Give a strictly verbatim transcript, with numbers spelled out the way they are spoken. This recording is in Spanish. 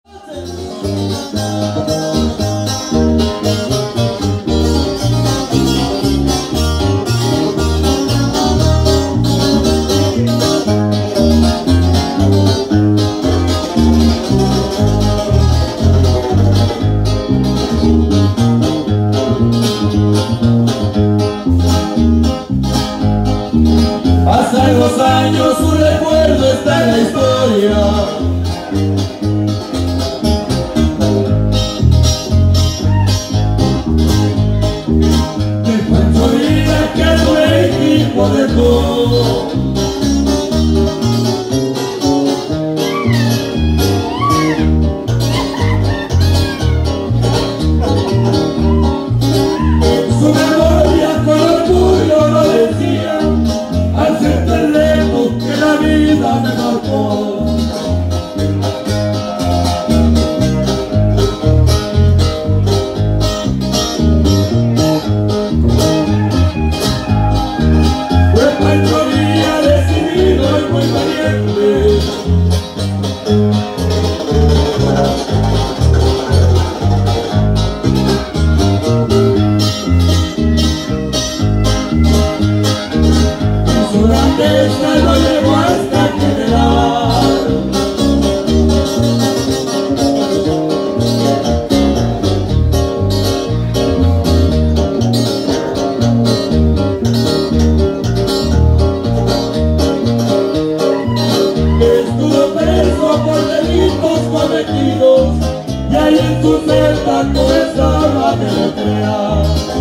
Hace dos años un recuerdo está en la historia. De Pancho Villa que a su equipo dejó. Su memoria con orgullo lo decía, al ser tan lejos que la vida me marcó. Fue Pancho Villa decidido y muy valiente. Su grandeza lo llevó hasta general. Estuvo preso por delitos cometidos y ahí en su celda comenzaba a deletrear.